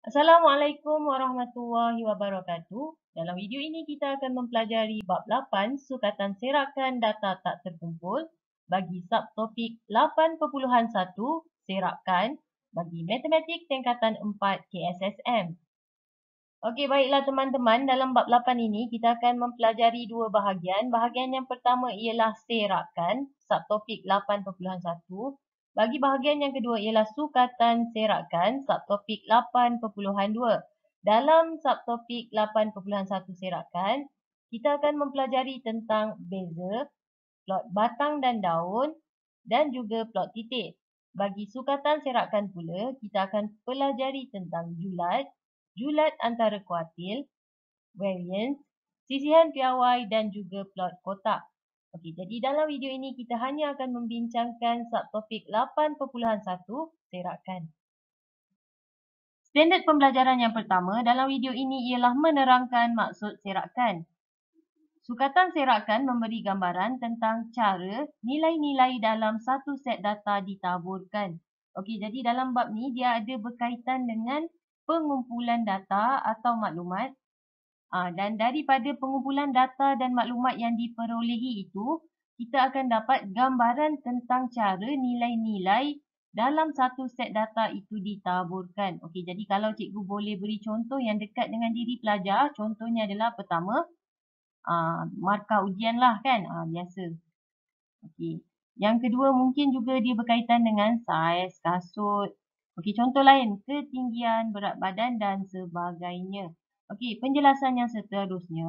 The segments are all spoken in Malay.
Assalamualaikum warahmatullahi wabarakatuh. Dalam video ini kita akan mempelajari bab 8 sukatan serakan data tak terkumpul bagi subtopik 8.1 serakan bagi matematik tingkatan 4 KSSM. Okey, baiklah teman-teman, dalam bab 8 ini kita akan mempelajari dua bahagian. Bahagian yang pertama ialah serakan, subtopik 8.1. Bagi bahagian yang kedua ialah sukatan serakan, subtopik 8.2. Dalam subtopik 8.1 serakan, kita akan mempelajari tentang beza, plot batang dan daun dan juga plot titik. Bagi sukatan serakan pula, kita akan pelajari tentang julat, julat antara kuartil, variance, sisihan piawai dan juga plot kotak. Okey, jadi dalam video ini kita hanya akan membincangkan subtopik 8.1 serakan. Standard pembelajaran yang pertama dalam video ini ialah menerangkan maksud serakan. Sukatan serakan memberi gambaran tentang cara nilai-nilai dalam satu set data ditaburkan. Okey, jadi dalam bab ni dia ada berkaitan dengan pengumpulan data atau maklumat. Dan daripada pengumpulan data dan maklumat yang diperolehi itu, kita akan dapat gambaran tentang cara nilai-nilai dalam satu set data itu ditaburkan. Okey, jadi kalau cikgu boleh beri contoh yang dekat dengan diri pelajar, contohnya adalah pertama, markah ujian lah kan, biasa. Okey. Yang kedua mungkin juga dia berkaitan dengan saiz kasut. Okey, contoh lain, ketinggian, berat badan dan sebagainya. Okey, penjelasan yang seterusnya.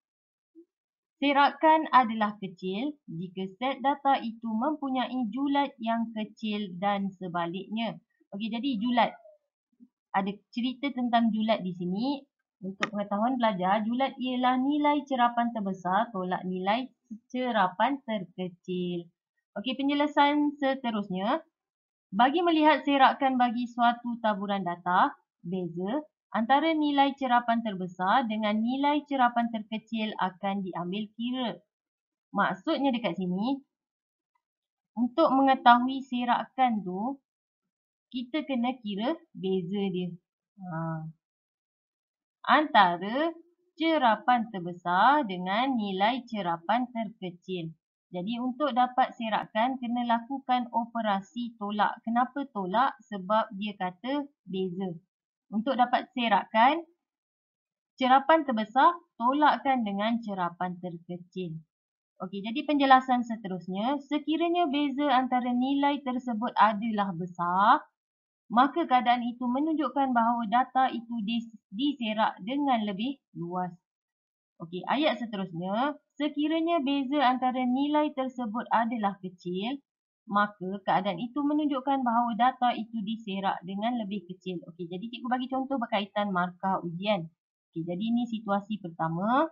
Serakan adalah kecil jika set data itu mempunyai julat yang kecil dan sebaliknya. Okey, jadi julat. Ada cerita tentang julat di sini. Untuk pengetahuan pelajar, julat ialah nilai cerapan terbesar tolak nilai cerapan terkecil. Okey, penjelasan seterusnya. Bagi melihat serakan bagi suatu taburan data, beza antara nilai cerapan terbesar dengan nilai cerapan terkecil akan diambil kira. Maksudnya dekat sini, untuk mengetahui serakan tu, kita kena kira beza dia. Antara cerapan terbesar dengan nilai cerapan terkecil. Jadi untuk dapat serakan, kena lakukan operasi tolak. Kenapa tolak? Sebab dia kata beza. Untuk dapat serakan, cerapan terbesar tolakkan dengan cerapan terkecil. Okey, jadi penjelasan seterusnya, sekiranya beza antara nilai tersebut adalah besar, maka keadaan itu menunjukkan bahawa data itu diserak dengan lebih luas. Okey, ayat seterusnya, sekiranya beza antara nilai tersebut adalah kecil, maka keadaan itu menunjukkan bahawa data itu diserak dengan lebih kecil. Okey, jadi cikgu bagi contoh berkaitan markah ujian. Okey, jadi ini situasi pertama.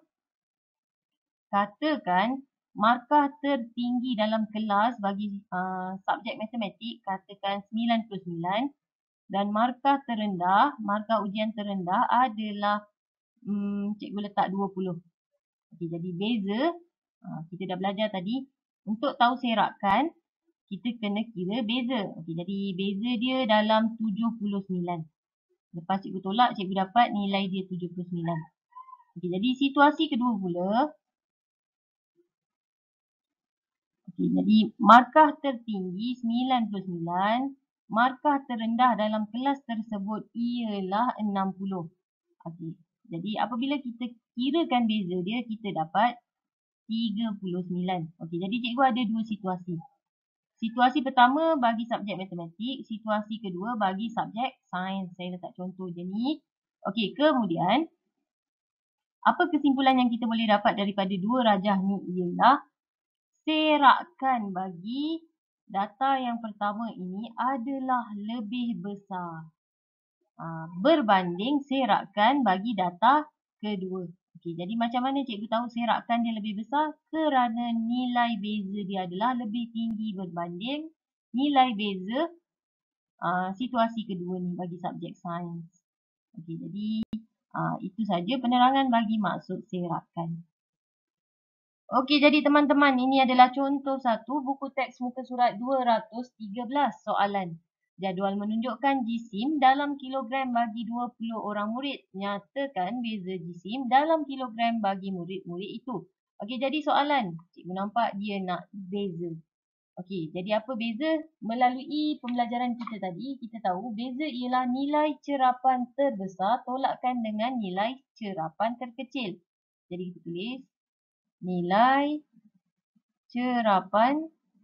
Katakan markah tertinggi dalam kelas bagi subjek matematik, katakan 99, dan markah terendah, markah ujian terendah adalah cikgu letak 20. Okey, jadi beza, kita dah belajar tadi, untuk tahu serakan, kita kena kira beza. Okey, jadi beza dia dalam 79. Lepas cikgu tolak, cikgu dapat nilai dia 79. Okey, jadi situasi kedua pula. Okey, jadi markah tertinggi 99, markah terendah dalam kelas tersebut ialah 60. Okey, jadi apabila kita kirakan beza dia, kita dapat 39. Okey, jadi cikgu ada dua situasi. Situasi pertama bagi subjek matematik, situasi kedua bagi subjek sains. Saya letak contoh je ni. Okey, kemudian apa kesimpulan yang kita boleh dapat daripada dua rajah ni ialah serakan bagi data yang pertama ini adalah lebih besar berbanding serakan bagi data kedua. Okey, jadi macam mana cikgu tahu serakan dia lebih besar? Kerana nilai beza dia adalah lebih tinggi berbanding nilai beza situasi kedua ni bagi subjek sains. Okey, jadi itu saja penerangan bagi maksud serakan. Okey, jadi teman-teman, ini adalah contoh satu buku teks muka surat 213 soalan. Jadual menunjukkan jisim dalam kilogram bagi 20 orang murid. Nyatakan beza jisim dalam kilogram bagi murid-murid itu. Okey, jadi soalan. Cikgu nampak dia nak beza. Okey, jadi apa beza? Melalui pembelajaran kita tadi, kita tahu beza ialah nilai cerapan terbesar tolakkan dengan nilai cerapan terkecil. Jadi kita tulis nilai cerapan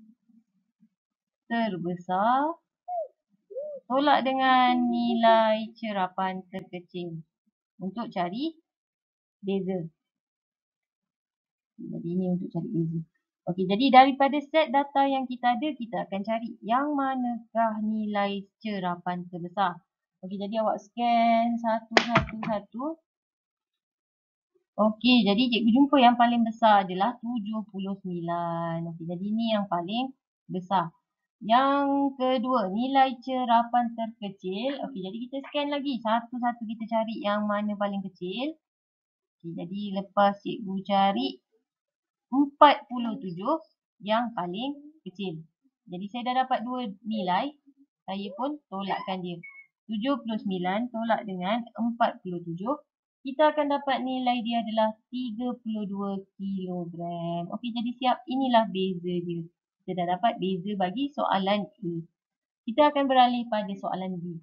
terbesar tolak dengan nilai cerapan terkecil untuk cari beza. Jadi ini untuk cari beza. Okey, jadi daripada set data yang kita ada, kita akan cari yang manakah nilai cerapan terbesar. Okey, jadi awak scan satu. Okey, jadi cikgu jumpa yang paling besar adalah 79. Okey, jadi ini yang paling besar. Yang kedua, nilai cerapan terkecil. Okey, jadi kita scan lagi. Satu-satu kita cari yang mana paling kecil. Okey, jadi lepas cikgu cari 47 yang paling kecil. Jadi saya dah dapat dua nilai. Saya pun tolakkan dia. 79 tolak dengan 47. Kita akan dapat nilai dia adalah 32 kilogram. Okey, jadi siap. Inilah beza dia. Kita dah dapat beza bagi soalan A. Kita akan beralih pada soalan B.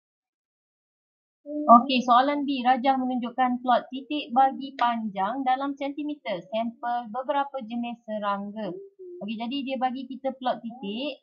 Okey, soalan B. Rajah menunjukkan plot titik bagi panjang dalam sentimeter. Sampel beberapa jenis serangga. Okey, jadi dia bagi kita plot titik.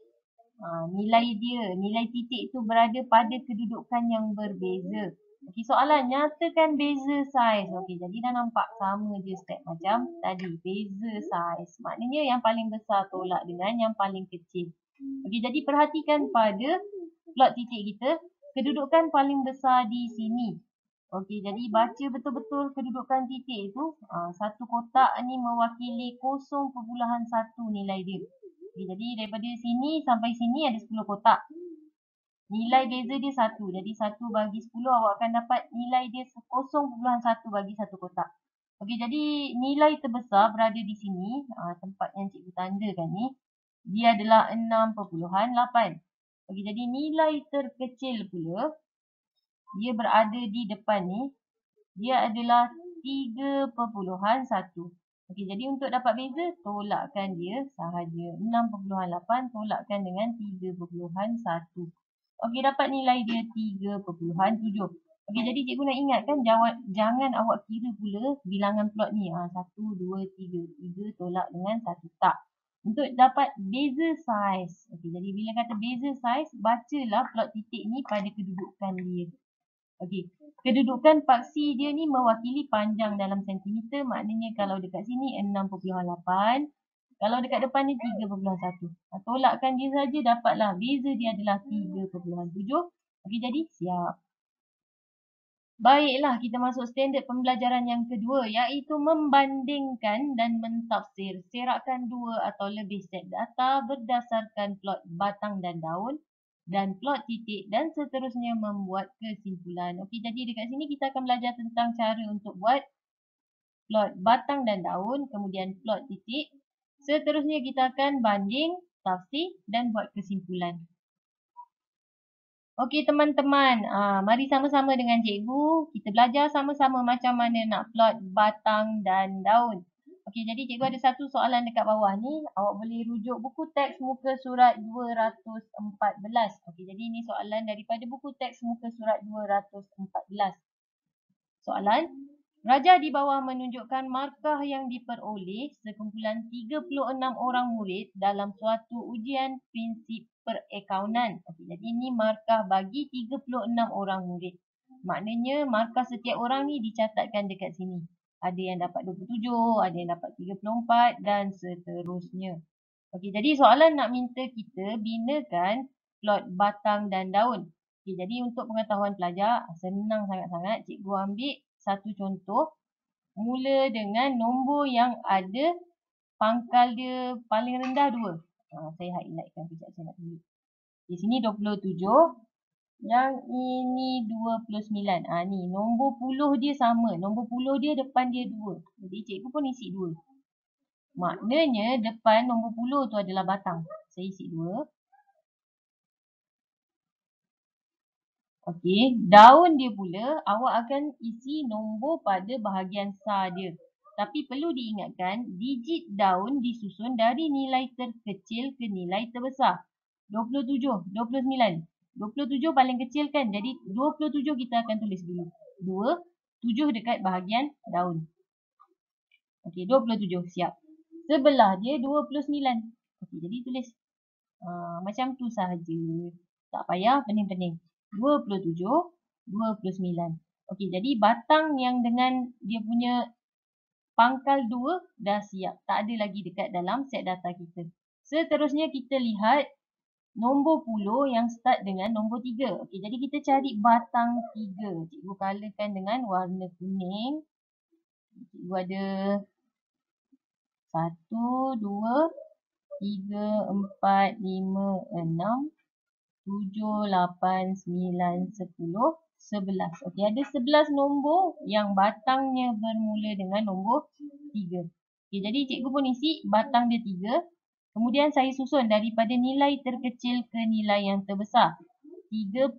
Nilai titik itu berada pada kedudukan yang berbeza. Okey, soalan nyatakan beza saiz. Okey, jadi dah nampak sama je step macam tadi. Beza saiz. Maknanya yang paling besar tolak dengan yang paling kecil. Okey, jadi perhatikan pada plot titik kita. Kedudukan paling besar di sini. Okey, jadi baca betul-betul kedudukan titik itu. Satu kotak ni mewakili 0.1 nilai dia. Okay, jadi daripada sini sampai sini ada 10 kotak. Nilai beza dia 1. Jadi 1 bagi 10 awak akan dapat nilai dia 0.1 bagi satu kotak. Okey, jadi nilai terbesar berada di sini. Tempat yang cikgu tandakan ni. Dia adalah 6.8. Okey, jadi nilai terkecil pula. Dia berada di depan ni. Dia adalah 3.1. Okey, jadi untuk dapat beza, tolakkan dia sahaja. 6.8 tolakkan dengan 3.1. Okey, dapat nilai dia 3.7. Okey, jadi cikgu nak ingatkan jangan awak kira pula bilangan plot ni. 1, 2, 3. 3 tolak dengan 1 tak. Untuk dapat beza saiz. Okey, jadi bila kata beza saiz, bacalah plot titik ni pada kedudukan dia. Okey, kedudukan paksi dia ni mewakili panjang dalam sentimeter. Maknanya kalau dekat sini 6.8. Kalau dekat depan ni 3.1. Tolakkan dia saja dapatlah. Beza dia adalah 3.7. Okey, jadi siap. Baiklah, kita masuk standard pembelajaran yang kedua iaitu membandingkan dan mentafsir serakan dua atau lebih set data berdasarkan plot batang dan daun dan plot titik dan seterusnya membuat kesimpulan. Okey, jadi dekat sini kita akan belajar tentang cara untuk buat plot batang dan daun, kemudian plot titik. Seterusnya kita akan banding, tafsir dan buat kesimpulan. Okey teman-teman, mari sama-sama dengan cikgu, kita belajar sama-sama macam mana nak plot batang dan daun. Okey, jadi cikgu ada satu soalan dekat bawah ni. Awak boleh rujuk buku teks muka surat 214. Okey, jadi ini soalan daripada buku teks muka surat 214. Soalan, rajah di bawah menunjukkan markah yang diperoleh sekumpulan 36 orang murid dalam suatu ujian prinsip perakaunan. Okey, jadi ini markah bagi 36 orang murid. Maknanya markah setiap orang ni dicatatkan dekat sini. Ada yang dapat 27, ada yang dapat 34 dan seterusnya. Okey, jadi soalan nak minta kita binakan plot batang dan daun. Okey, jadi untuk pengetahuan pelajar, senang sangat-sangat. Cikgu ambil satu contoh. Mula dengan nombor yang ada pangkal dia paling rendah 2. Saya highlightkan sekejap saya nak tulis. Di sini 27. Yang ini 29. Ni nombor puluh dia sama. Nombor puluh dia depan dia 2. Jadi cikgu pun isi 2. Maknanya depan nombor puluh tu adalah batang. Saya isi 2. Okey, daun dia pula awak akan isi nombor pada bahagian sar dia. Tapi perlu diingatkan, digit daun disusun dari nilai terkecil ke nilai terbesar. 27, 29. 27 paling kecil kan? Jadi 27 kita akan tulis dulu. 2, 7 dekat bahagian daun. Okey, 27 siap. Sebelah dia 29. Okey, jadi tulis macam tu sahaja. Tak payah pening-pening. 27, 29. Okey, jadi batang yang dengan dia punya pangkal 2 dah siap. Tak ada lagi dekat dalam set data kita. Seterusnya kita lihat nombor puluh yang start dengan nombor 3. Okey, jadi kita cari batang 3. Cikgu colourkan dengan warna kuning. Cikgu ada 1, 2, 3, 4, 5, 6, 7, 8, 9, 10, 11. Okey, ada 11 nombor yang batangnya bermula dengan nombor 3. Okey, jadi cikgu pun isi batang dia 3. Kemudian saya susun daripada nilai terkecil ke nilai yang terbesar. 31,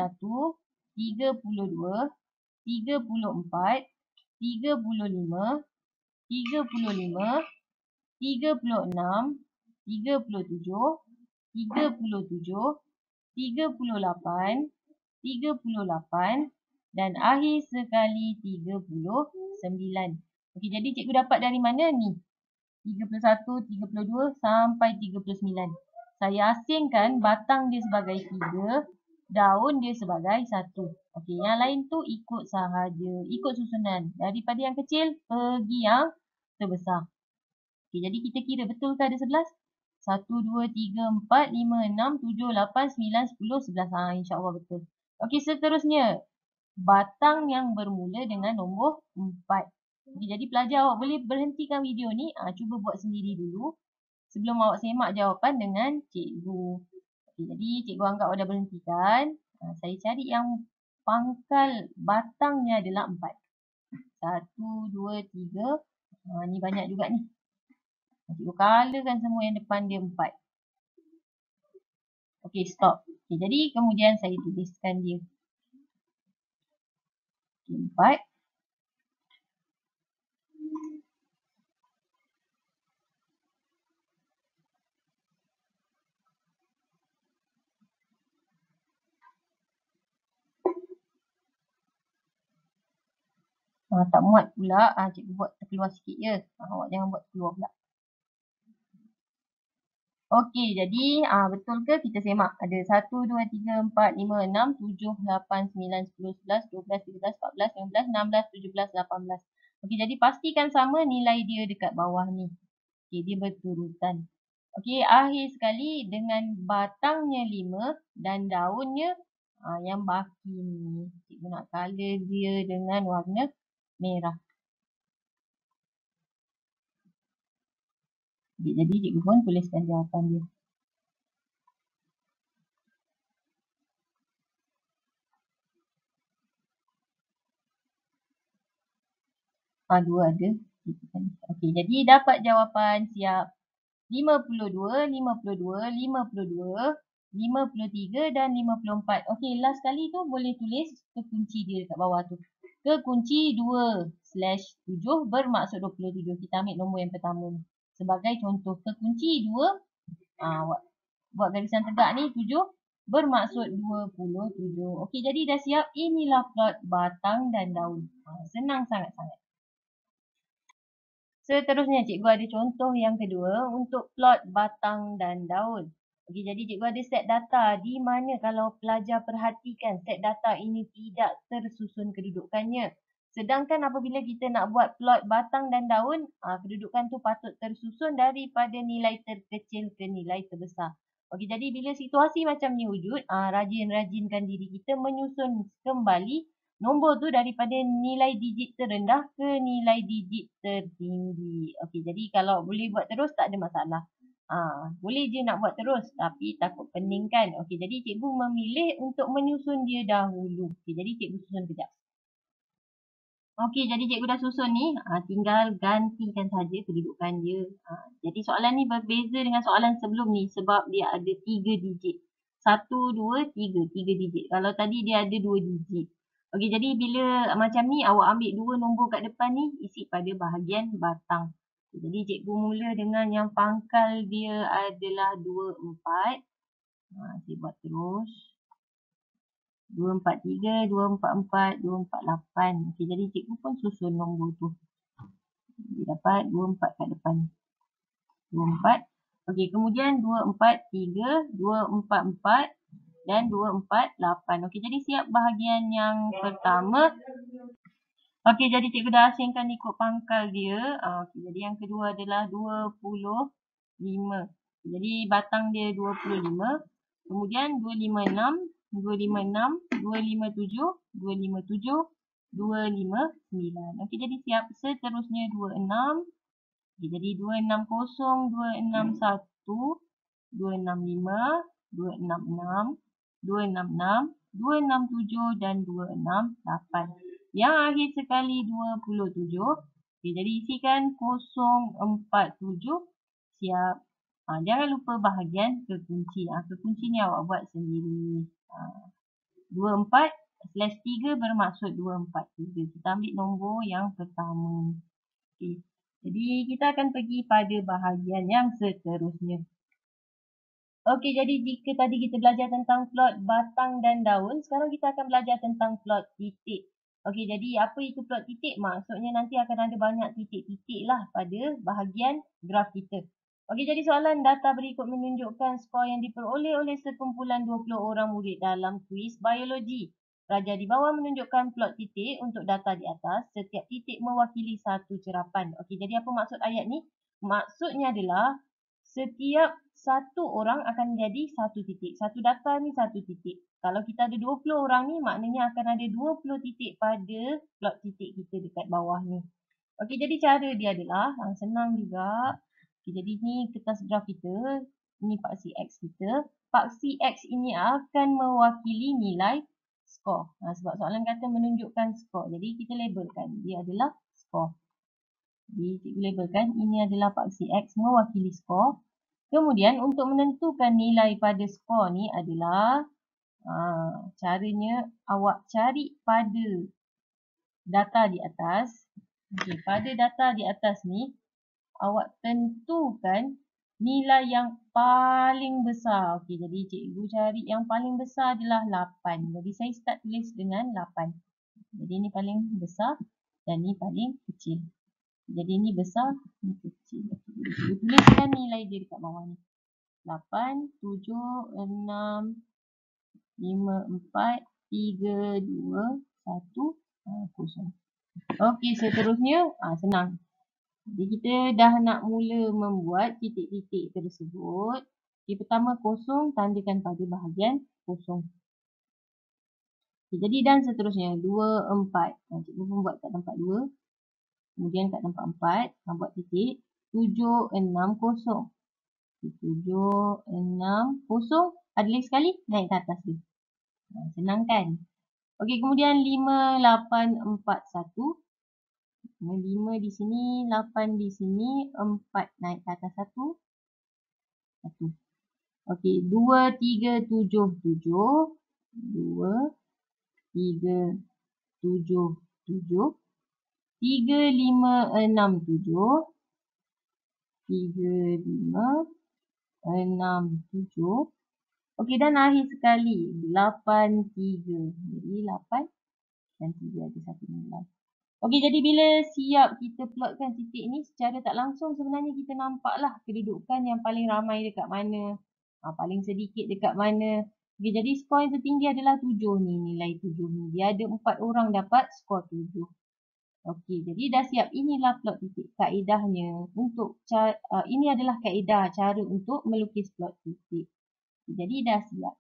32, 34, 35, 35, 36, 37, 37, 38, 38 dan akhir sekali 39. Okey, jadi cikgu dapat dari mana ni? 31, 32 sampai 39. Saya asingkan batang dia sebagai 3, daun dia sebagai 1. Okey, yang lain tu ikut sahaja, ikut susunan. Daripada yang kecil pergi yang terbesar. Okey, jadi kita kira betul ke ada 11? 1, 2, 3, 4, 5, 6, 7, 8, 9, 10, 11. InsyaAllah betul. Okey, seterusnya. Batang yang bermula dengan nombor 4. Okey, jadi pelajar awak boleh berhentikan video ni. Cuba buat sendiri dulu. Sebelum awak semak jawapan dengan cikgu. Okey, jadi cikgu anggap awak dah berhentikan. Saya cari yang pangkal batangnya adalah 4. 1, 2, 3. Ni banyak juga ni. Cikgu colourkan semua yang depan dia 4. Okey, stop. Okey, jadi kemudian saya tuliskan dia. 4. Tak muat pula. Cikgu buat terkeluar sikit je. Awak jangan buat terkeluar pula. Okey, jadi betul ke kita semak? Ada 1, 2, 3, 4, 5, 6, 7, 8, 9, 10, 11, 12, 13, 14, 15, 16, 17, 18. Okey, jadi pastikan sama nilai dia dekat bawah ni. Okey, dia berturutan. Okey, akhir sekali dengan batangnya 5 dan daunnya yang baki ni. Cikgu nak colour dia dengan warna merah. Jadi cikgu pun tuliskan jawapan dia. Dua ada. Okey, jadi dapat jawapan siap. 52, 52, 52, 53 dan 54. Okey, last kali tu boleh tulis kekunci dia dekat bawah tu. Kekunci 2/7 bermaksud 27. Kita ambil nombor yang pertama ni. Sebagai contoh, kekunci 2, buat garisan tegak ni 7 bermaksud 27. Okey, jadi dah siap. Inilah plot batang dan daun. Senang sangat-sangat. Seterusnya, cikgu ada contoh yang kedua untuk plot batang dan daun. Okey, jadi cikgu ada set data di mana kalau pelajar perhatikan set data ini tidak tersusun kedudukannya. Sedangkan apabila kita nak buat plot batang dan daun, kedudukan tu patut tersusun daripada nilai terkecil ke nilai terbesar. Okey, jadi bila situasi macam ni wujud, rajin-rajinkan diri kita menyusun kembali nombor tu daripada nilai digit terendah ke nilai digit tertinggi. Okey, jadi kalau boleh buat terus tak ada masalah. Boleh je nak buat terus tapi takut pening kan. Okey, jadi cikgu memilih untuk menyusun dia dahulu. Okey, jadi cikgu susun kejap. Okey, jadi cikgu dah susun ni. Tinggal gantikan saja kedudukan dia. Jadi soalan ni berbeza dengan soalan sebelum ni sebab dia ada 3 digit. 1, 2, 3. 3 digit. Kalau tadi dia ada 2 digit. Okey, jadi bila macam ni awak ambil 2 nombor kat depan ni, isi pada bahagian batang. Jadi cikgu mula dengan yang pangkal dia adalah 24. Saya buat terus. 243, 244, 248. Okey, jadi cikgu pun susun nombor tu. Dia dapat 24 kat depan. 24. Okey, kemudian 243, 244 dan 248. Okey, jadi siap bahagian yang pertama. Okey, jadi cikgu dah asingkan ikut pangkal dia. Okey, jadi yang kedua adalah 25. Jadi batang dia 25. Kemudian 256, 256, 257, 257, 259. Okey, jadi siap. Seterusnya 26. Okey, jadi 260, 261, 265, 266, 266, 267 dan 268. Yang akhir sekali 27. Okey, jadi isikan 047. Siap. Jangan lupa bahagian kekunci. Kekunci ni awak buat sendiri. 24/3 bermaksud 243. Kita ambil nombor yang pertama. Okey. Jadi kita akan pergi pada bahagian yang seterusnya. Okey, jadi jika tadi kita belajar tentang plot batang dan daun, sekarang kita akan belajar tentang plot titik. Okey, jadi apa itu plot titik? Maksudnya nanti akan ada banyak titik-titik lah pada bahagian graf kita. Okey, jadi soalan data berikut menunjukkan skor yang diperoleh oleh sekumpulan 20 orang murid dalam kuis biologi. Raja di bawah menunjukkan plot titik untuk data di atas. Setiap titik mewakili satu cerapan. Okey, jadi apa maksud ayat ni? Maksudnya adalah setiap satu orang akan jadi satu titik. Satu data ni satu titik. Kalau kita ada 20 orang ni, maknanya akan ada 20 titik pada plot titik kita dekat bawah ni. Okey, jadi cara dia adalah senang juga. Okey, jadi ni kertas graf kita. Ini paksi X kita. Paksi X ini akan mewakili nilai skor. Sebab soalan kata menunjukkan skor. Jadi kita labelkan. Dia adalah skor. Jadi cikgu labelkan. Ini adalah paksi X mewakili skor. Kemudian untuk menentukan nilai pada skor ni adalah caranya awak cari pada data di atas. Okey, pada data di atas ni awak tentukan nilai yang paling besar. Okey, jadi cikgu cari yang paling besar adalah 8. Jadi saya start tulis dengan 8. Jadi ini paling besar dan ini paling kecil. Jadi ini besar, ini kecil. Jadi cikgu tuliskan nilai dia dekat bawah ni. 8, 7, 6, 5, 4, 3, 2, 1, 0. Okey, seterusnya senang. Jadi kita dah nak mula membuat titik-titik tersebut. Okey, pertama kosong, tandakan pada bahagian kosong. Okey, jadi dan seterusnya 2, 4. Cikgu pun buat kat tempat 2. Kemudian kat tempat 4, buat titik. 7, 6, kosong. 7, 6, kosong. Ada lagi sekali, naik ke atas dia. Senang kan? Okey, kemudian 5, 8, 4, 1. 5 di sini, 8 di sini, 4 naik ke atas 1. 1. Okey, 2, 3, 7, 7. 2, 3, 7, 7. 3, 5, 6, 7. 3, 5, 6, 7. Okey, dan akhir sekali 8, 3. Jadi 8 dan 3 ada satu nilai. Okey, jadi bila siap kita plotkan titik ni, secara tak langsung sebenarnya kita nampaklah kedudukan yang paling ramai dekat mana, paling sedikit dekat mana. Okey, jadi skor yang tertinggi adalah 7 ni, nilai 7 ni. Dia ada 4 orang dapat skor 7. Okey, jadi dah siap. Inilah plot titik. Kaedahnya untuk ini adalah kaedah cara untuk melukis plot titik. Jadi dah siap.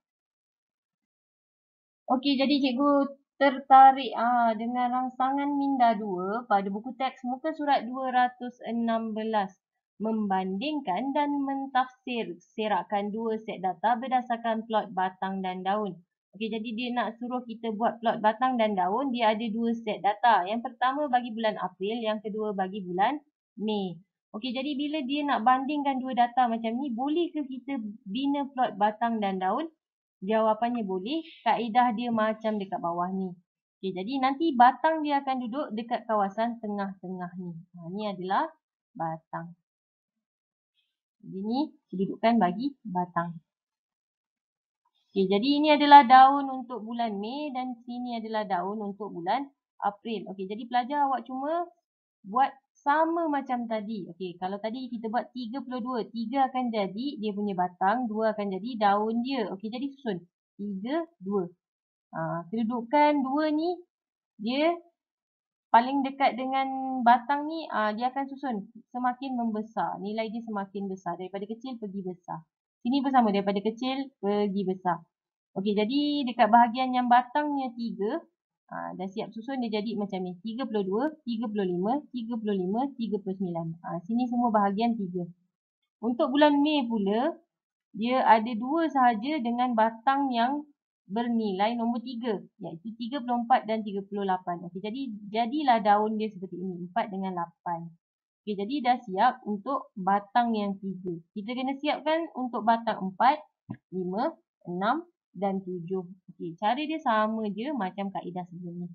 Okey, jadi cikgu tertarik dengan rangsangan minda 2 pada buku teks muka surat 216. Membandingkan dan mentafsir serakan dua set data berdasarkan plot batang dan daun. Okey, jadi dia nak suruh kita buat plot batang dan daun. Dia ada dua set data. Yang pertama bagi bulan April, yang kedua bagi bulan Mei. Okey, jadi bila dia nak bandingkan dua data macam ni, boleh ke kita bina plot batang dan daun? Jawapannya boleh. Kaedah dia macam dekat bawah ni. Okey, jadi nanti batang dia akan duduk dekat kawasan tengah-tengah ni. Ni adalah batang. Jadi ni kedudukan bagi batang. Okey, jadi ini adalah daun untuk bulan Mei dan sini adalah daun untuk bulan April. Okey, jadi pelajar awak cuma buat sama macam tadi. Okey, kalau tadi kita buat 32, 3 akan jadi dia punya batang, 2 akan jadi daun dia. Okey, jadi susun. 3, 2. Kedudukan 2 ni dia paling dekat dengan batang ni, dia akan susun semakin membesar. Nilai dia semakin besar. Daripada kecil pergi besar. Sini pun sama, daripada kecil pergi besar. Okey, jadi dekat bahagian yang batangnya 3, dah siap susun dia jadi macam ni. 32, 35, 35, 39. Sini semua bahagian 3. Untuk bulan Mei pula, dia ada 2 sahaja dengan batang yang bernilai nombor 3, iaitu 34 dan 38. Okey, jadi jadilah daun dia seperti ini, 4 dengan 8. Okey, jadi dah siap untuk batang yang 3. Kita kena siapkan untuk batang 4, 5, 6 dan 7. Okey, cara dia sama je macam kaedah sebelum ni.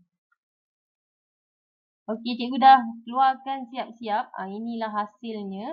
Okey, cikgu dah keluarkan siap-siap. Inilah hasilnya.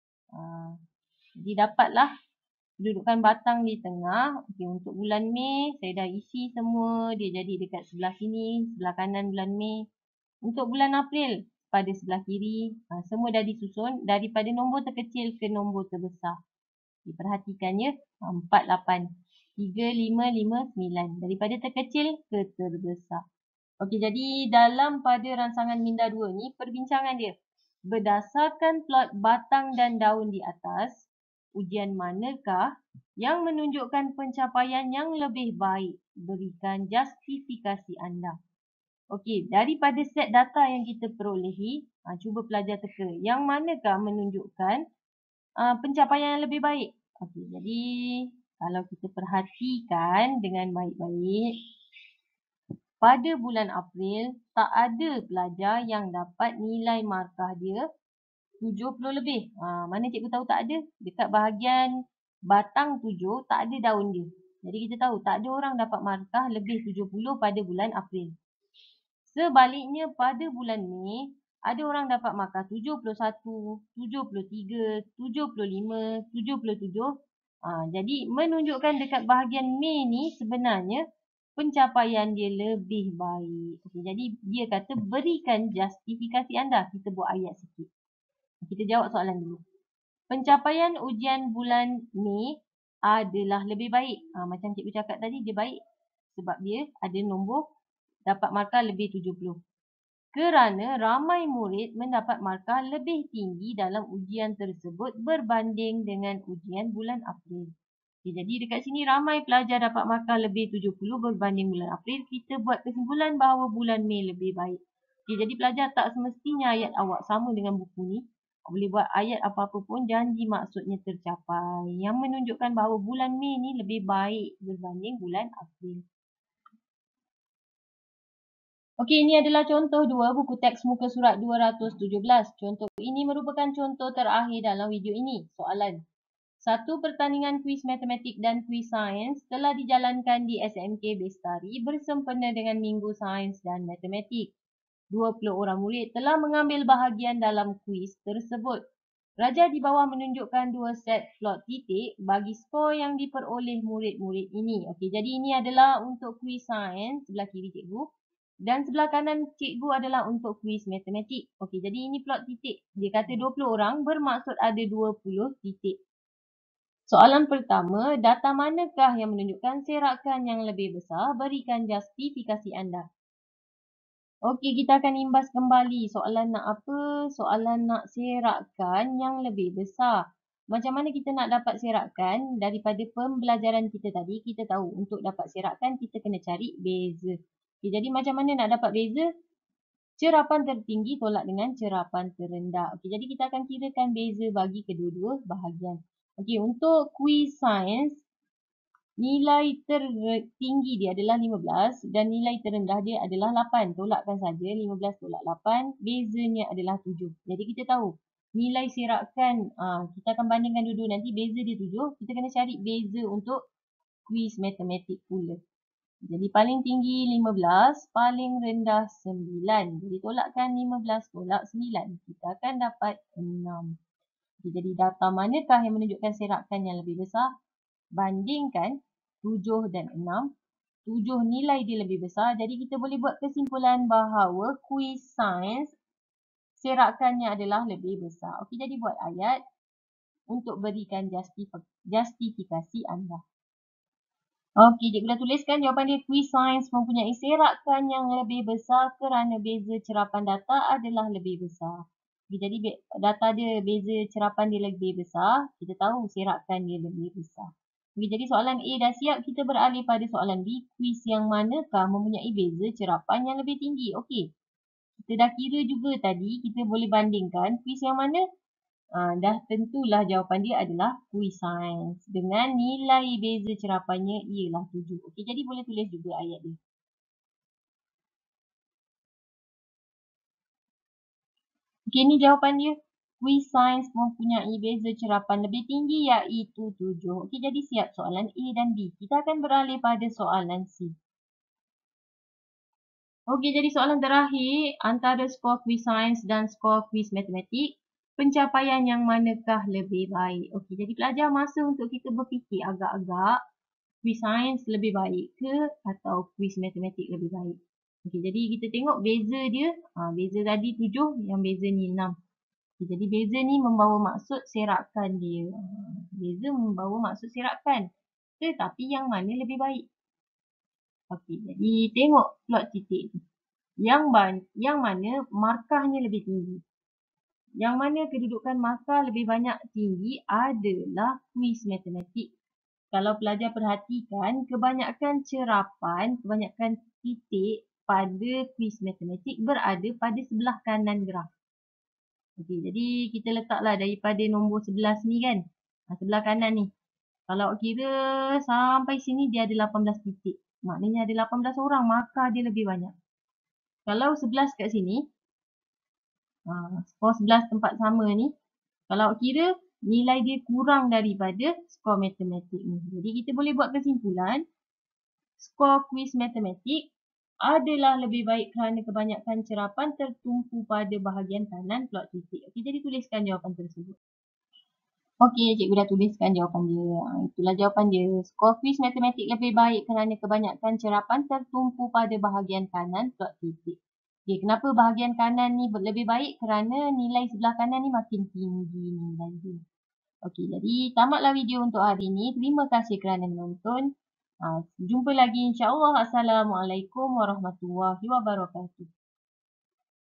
Jadi dapatlah kedudukan batang di tengah. Okey, untuk bulan Mei, saya dah isi semua. Dia jadi dekat sebelah sini, sebelah kanan bulan Mei. Untuk bulan April, pada sebelah kiri. Semua dah disusun daripada nombor terkecil ke nombor terbesar. Perhatikannya, 4, 8. 3, 5, 5, 9. Daripada terkecil ke terbesar. Okey, jadi dalam pada rancangan minda 2 ni, perbincangan dia. Berdasarkan plot batang dan daun di atas, ujian manakah yang menunjukkan pencapaian yang lebih baik? Berikan justifikasi anda. Okey, daripada set data yang kita perolehi, cuba pelajar teka. Yang manakah menunjukkan pencapaian yang lebih baik? Okey, jadi kalau kita perhatikan dengan baik-baik, pada bulan April, tak ada pelajar yang dapat nilai markah dia 70 lebih. Mana cikgu tahu tak ada? Dekat bahagian batang 7, tak ada daun dia. Jadi kita tahu tak ada orang dapat markah lebih 70 pada bulan April. Sebaliknya pada bulan Mei, ada orang dapat markah 71, 73, 75, 77. Jadi menunjukkan dekat bahagian Mei ni sebenarnya pencapaian dia lebih baik. Okey, jadi dia kata berikan justifikasi anda. Kita buat ayat sikit. Kita jawab soalan dulu. Pencapaian ujian bulan Mei adalah lebih baik. Macam cikgu cakap tadi, dia baik sebab dia ada nombor dapat markah lebih 70. Kerana ramai murid mendapat markah lebih tinggi dalam ujian tersebut berbanding dengan ujian bulan April. Okay, jadi dekat sini ramai pelajar dapat markah lebih 70 berbanding bulan April. Kita buat kesimpulan bahawa bulan Mei lebih baik. Okay, jadi pelajar tak semestinya ayat awak sama dengan buku ni. Boleh buat ayat apa-apa pun, janji maksudnya tercapai. Yang menunjukkan bahawa bulan Mei ni lebih baik berbanding bulan April. Okey, ini adalah contoh 2 buku teks muka surat 217. Contoh ini merupakan contoh terakhir dalam video ini. Soalan. Satu pertandingan kuis matematik dan kuis sains telah dijalankan di SMK Bestari bersempena dengan Minggu Sains dan Matematik. 20 orang murid telah mengambil bahagian dalam kuis tersebut. Raja di bawah menunjukkan 2 set plot titik bagi skor yang diperoleh murid-murid ini. Okey, jadi ini adalah untuk kuis sains, sebelah kiri cikgu. Dan sebelah kanan cikgu adalah untuk kuis matematik. Okey, jadi ini plot titik. Dia kata 20 orang bermaksud ada 20 titik. Soalan pertama, data manakah yang menunjukkan serakan yang lebih besar? Berikan justifikasi anda. Okey, kita akan imbas kembali. Soalan nak apa? Soalan nak serakan yang lebih besar. Macam mana kita nak dapat serakan? Daripada pembelajaran kita tadi, kita tahu untuk dapat serakan, kita kena cari beza. Okey, jadi macam mana nak dapat beza? Cerapan tertinggi tolak dengan cerapan terendah. Okey, jadi kita akan kirakan beza bagi kedua-dua bahagian. Okey, untuk kuis sains, nilai tertinggi dia adalah 15 dan nilai terendah dia adalah 8. Tolakkan saja 15 tolak 8, bezanya adalah 7. Jadi kita tahu nilai serakan, kita akan bandingkan dulu nanti beza dia 7. Kita kena cari beza untuk kuis matematik pula. Jadi paling tinggi 15, paling rendah 9. Jadi tolakkan 15 tolak 9. Kita akan dapat 6. Jadi data manakah yang menunjukkan serakan yang lebih besar? Bandingkan 7 dan 6. 7 nilai dia lebih besar. Jadi kita boleh buat kesimpulan bahawa kuis sains serakannya adalah lebih besar. Okey, jadi buat ayat untuk berikan justifikasi anda. Okey, cikgu dah tuliskan jawapan dia. Kuis sains mempunyai serakan yang lebih besar kerana beza cerapan data adalah lebih besar. Okey, jadi data dia, beza cerapan dia lebih besar. Kita tahu serakan dia lebih besar. Okey, jadi soalan A dah siap. Kita beralih pada soalan B. Kuis yang manakah mempunyai beza cerapan yang lebih tinggi? Okey. Kita dah kira juga tadi, kita boleh bandingkan kuis yang mana? Dah tentulah jawapan dia adalah kuis sains. Dengan nilai beza cerapannya ialah 7. Okey, jadi boleh tulis juga ayat dia. Okey, ni jawapan dia. Kuis sains mempunyai beza cerapan lebih tinggi iaitu 7. Okey, jadi siap soalan A dan B. Kita akan beralih pada soalan C. Okey, jadi soalan terakhir antara skor kuis sains dan skor kuis matematik. Pencapaian yang manakah lebih baik? Okey, jadi pelajar masa untuk kita berfikir agak-agak kuis sains lebih baik ke atau kuis matematik lebih baik. Okey, jadi kita tengok beza dia. Beza tadi 7, yang beza ni 6. Okey, jadi beza ni membawa maksud serakan dia. Beza membawa maksud serakan. Tetapi yang mana lebih baik? Okey, jadi tengok plot titik tu. Yang mana markahnya lebih tinggi. Yang mana kedudukan markah lebih banyak tinggi adalah kuis matematik. Kalau pelajar perhatikan, kebanyakan cerapan, kebanyakan titik pada kuis matematik berada pada sebelah kanan graf. Okey, jadi kita letaklah daripada nombor 11 ni kan. Sebelah kanan ni. Kalau kira sampai sini dia ada 18 titik. Maknanya ada 18 orang, markah dia lebih banyak. Kalau 11 kat sini, skor 11 tempat sama ni, kalau kira nilai dia kurang daripada skor matematik ni. Jadi kita boleh buat kesimpulan, skor kuis matematik adalah lebih baik kerana kebanyakan cerapan tertumpu pada bahagian kanan plot titik. Okey, jadi tuliskan jawapan tersebut. Okey, cikgu dah tuliskan jawapan dia. Itulah jawapan dia. Skor kuis matematik lebih baik kerana kebanyakan cerapan tertumpu pada bahagian kanan plot titik. Okey, kenapa bahagian kanan ni lebih baik? Kerana nilai sebelah kanan ni makin tinggi nilai dia. Okey, jadi tamatlah video untuk hari ini. Terima kasih kerana menonton. Jumpa lagi insya-Allah. Assalamualaikum warahmatullahi wabarakatuh.